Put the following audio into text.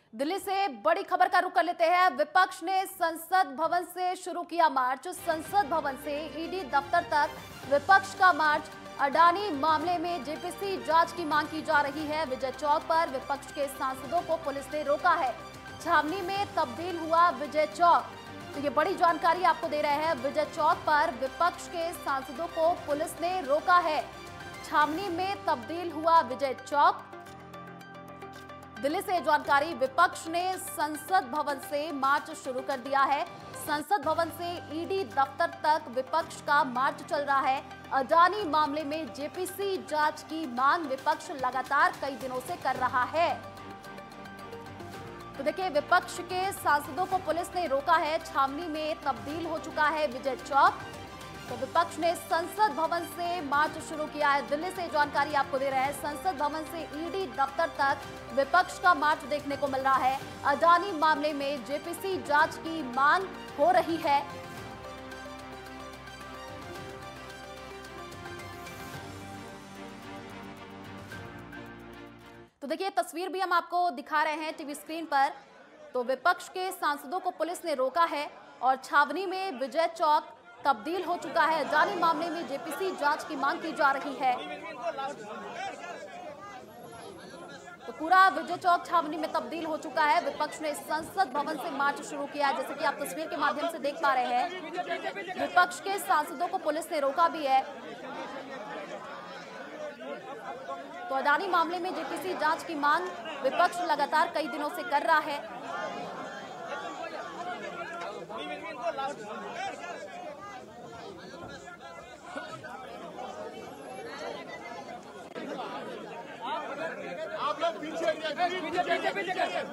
दिल्ली से बड़ी खबर का रुख कर लेते हैं। विपक्ष ने संसद भवन से शुरू किया मार्च। संसद भवन से ईडी दफ्तर तक विपक्ष का मार्च। अडानी मामले में जेपीसी जांच की मांग की जा रही है। विजय चौक पर विपक्ष के सांसदों को पुलिस ने रोका है। छावनी में तब्दील हुआ विजय चौक। तो ये बड़ी जानकारी आपको दे रहे हैं। विजय चौक पर विपक्ष के सांसदों को पुलिस ने रोका है। छावनी में तब्दील हुआ विजय चौक। दिल्ली से जानकारी, विपक्ष ने संसद भवन से मार्च शुरू कर दिया है। संसद भवन से ईडी दफ्तर तक विपक्ष का मार्च चल रहा है। अडानी मामले में जेपीसी जांच की मांग विपक्ष लगातार कई दिनों से कर रहा है। तो देखिए, विपक्ष के सांसदों को पुलिस ने रोका है। छावनी में तब्दील हो चुका है विजय चौक। तो विपक्ष ने संसद भवन से मार्च शुरू किया है। दिल्ली से जानकारी आपको दे रहे हैं। संसद भवन से ईडी दफ्तर तक विपक्ष का मार्च देखने को मिल रहा है। अडानी मामले में जेपीसी जांच की मांग हो रही है। तो देखिए, तस्वीर भी हम आपको दिखा रहे हैं टीवी स्क्रीन पर। तो विपक्ष के सांसदों को पुलिस ने रोका है और छावनी में विजय चौक तब्दील हो चुका है। अडानी मामले में जेपीसी जांच की मांग की जा रही है। तो पूरा विजय चौक छावनी में तब्दील हो चुका है। विपक्ष ने संसद भवन से मार्च शुरू किया है, जैसे कि आप तस्वीर के माध्यम से देख पा रहे हैं। विपक्ष के सांसदों को पुलिस ने रोका भी है। तो अडानी मामले में जेपीसी जांच की मांग विपक्ष लगातार कई दिनों से कर रहा है। आप लोग पीछे